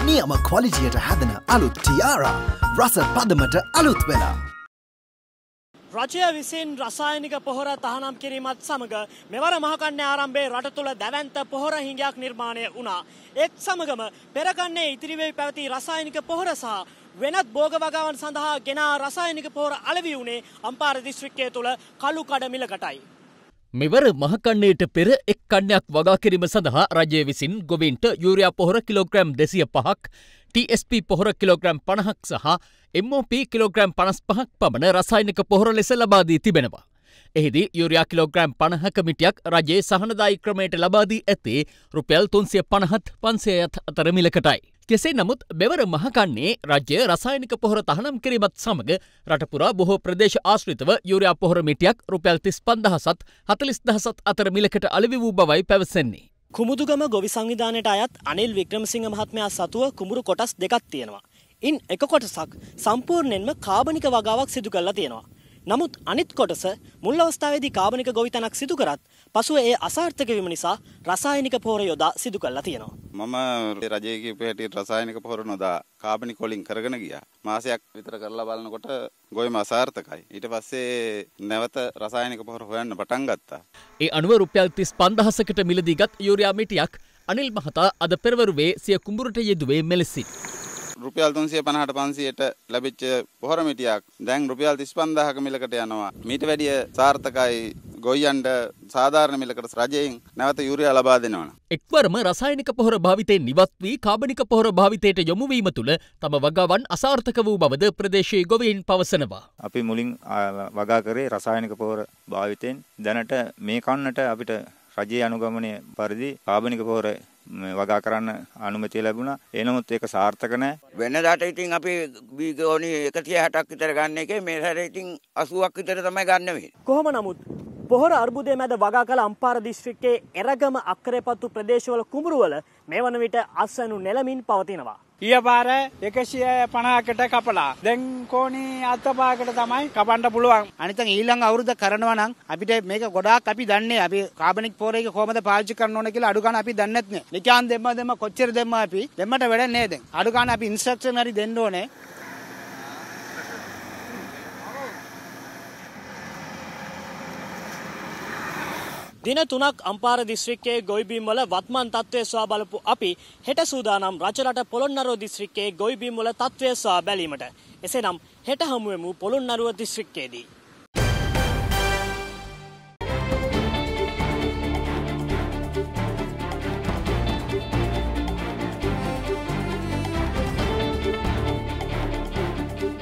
නියම ක්වලිටියට හැදෙන අලුත් ටියාරා රස පදමට අලුත් වෙලා. රජය විසින් රසායනික පොහොර තහනම් කිරීමත් සමග මෙවර මහකන්නේ ආරම්භයේ රට තුළ දැවැන්ත පොහොර හිඟයක් නිර්මාණය වුණා. ඒත් සමගම පෙරකන්නේ ඉතිරි වෙවි පැවති රසායනික පොහොර සහ වෙනත් භෝග වගාවන් සඳහා ගෙනා රසායනික පොහොර අලෙවි වුණේ අම්පාර දිස්ත්‍රික්කය තුළ කළු කඩ මිලකටයි. මෙවර මහකන්නයට පෙර එක් කන්නයක් වගා කිරීම සඳහා රජය විසින් ගොවීන්ට යූරියා පොහොර කිලෝග්‍රෑම් 205ක්, TSP පොහොර කිලෝග්‍රෑම් 50ක් සහ MOP කිලෝග්‍රෑම් 55ක් පමණ රසායනික පොහොර ලෙස ලබා දී තිබෙනවා. එහිදී යූරියා කිලෝග්‍රෑම් 50ක මිටියක් රජයේ සහනදායී ක්‍රමයට ලබා දී ඇත්තේ රුපියල් 350ත් 500ත් අතර මිලකටයි. කෙසේ නමුත් මෙවර මහකන්නේ රජය රසායනික පොහොර තහනම් කිරීමත් සමග රටපුරා බොහෝ ප්‍රදේශ ආශ්‍රිතව යූරියා පොහොර මිටියක් රුපියල් 35000ත් 40000ත් අතර මිලකට අලෙවි වූ බවයි පැවසෙන්නේ. කුමුදුගම ගොවි සංවිධානයට අයත් අනිල් වික්‍රමසිංහ මහත්මයා සතුව කුඹුරු කොටස් දෙකක් තියෙනවා. ඉන් එක කොටසක් සම්පූර්ණයෙන්ම කාබනික වගාවක් සිදු කරලා තියෙනවා. නමුත් අනිත් කොටස මුල් අවස්ථාවේදී කාබනික ගොවිතැනක් සිදු කරත් පසුව ඒ අසාර්ථක වීම නිසා රසායනික පොහොර යොදා සිදු කරලා තියෙනවා. මම රජයේ කියපු හැටියට රසායනික පොහොර නොදා කාබනික වලින් කරගෙන ගියා. මාසයක් විතර කරලා බලනකොට ගොයම අසාර්ථකයි. ඊට පස්සේ නැවත රසායනික පොහොර හොයන්න පටන් ගත්තා. ඒ අනුව රුපියල් 35000කට මිලදීගත් යූරියා මිටියක් අනිල් මහතා අද පෙරවරුවේ සිය කුඹුරට යෙදුවේ මෙලෙසින්. රුපියල් 350ට 500ට ලැබිච්ච පොහොර මිටියක් දැන් රුපියල් 35000ක මිලකට යනවා. මීට වැඩිය සාර්ථකයි ගොයියන්ට සාධාරණ මිලකට රජයෙන් නැවත යූරියා ලබා දෙනවා. එක්වරම රසායනික පොහොර භාවිතයෙන් ඉවත් වී කාබනික පොහොර භාවිතයට යොමු වීම තුළ තම වගාවන් අසාර්ථක වූ බවද ප්‍රදේශීය ගොවීන් පවසනවා. අපි මුලින් වගා කරේ රසායනික පොහොර භාවිතයෙන් දැනට මේ කන්නට අපිට රජයේ අනුගමනය පරිදි කාබනික පොහොර වගා කරන්න අනුමැතිය ලැබුණා. ඒ නමුත් ඒක සාර්ථක නැහැ. වෙනදාට ඉතින් අපි බීගෝනි 160ක් විතර ගන්න එකේ මේ සැරේ ඉතින් 80ක් විතර තමයි ගන්න වෙන්නේ. කොහොම නමුත් පොහොර අර්බුදයේ මැද වගා කළ අම්පාර දිස්ත්‍රික්කයේ එරගම අක්කරේපත්තු ප්‍රදේශවල කුඹුරුවල මේ වන විට අස්වැනු නෙලමින් පවතිනවා. ඊය පාර 150කට කපලා දැන් කෝණි 75කට තමයි කපන්න පුළුවන්. අනිත් ඊළඟ අවුරුද්ද කරනවා නම් අපිට මේක ගොඩාක් අපි දන්නේ අපි කාබනික් පොහොර එක කොහොමද පාවිච්චි කරන්න ඕන කියලා අඩු ගන්න අපි දන්නේ නැත්නේ. නිකන් දෙම්ම කොච්චර දෙම්ම අපි දෙම්මට වැඩක් නෑ දැන්. අඩු ගන්න අපි ඉන්ස්ට්‍රක්ෂන් හරි දෙන්න ඕනේ. දින 3ක් අම්පාර දිස්ත්‍රික්කයේ ගොවිබිම් වල වත්මන් තත්ත්වය සොයා බලපු අපි හෙට සූදානම් රජරට පොළොන්නරුව දිස්ත්‍රික්කයේ ගොවිබිම් වල තත්ත්වය සොයා බැලීමට. එසේනම් හෙට හමු වෙමු පොළොන්නරුව දිස්ත්‍රික්කයේදී.